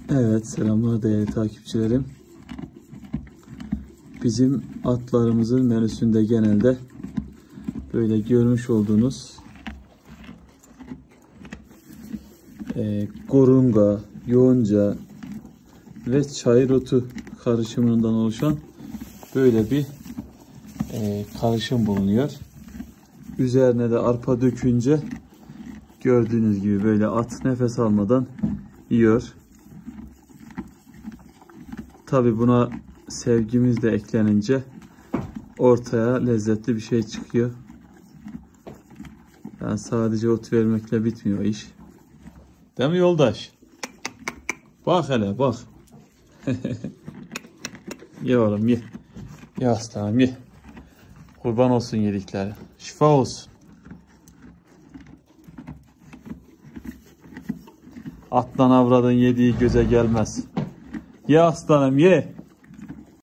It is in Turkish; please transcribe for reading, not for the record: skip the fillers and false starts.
Evet, selamlar değerli takipçilerim. Bizim atlarımızın menüsünde genelde böyle görmüş olduğunuz gorunga, yonca ve çayır otu karışımından oluşan böyle bir karışım bulunuyor. Üzerine de arpa dökünce gördüğünüz gibi böyle at nefes almadan yiyor. Tabi buna sevgimiz de eklenince ortaya lezzetli bir şey çıkıyor. Yani sadece ot vermekle bitmiyor iş. Değil mi yoldaş? Bak hele bak. Ye oğlum ye. Ye aslanım ye. Kurban olsun yedikleri. Şifa olsun. Atlan avradın yediği göze gelmez. Ye aslanım ye.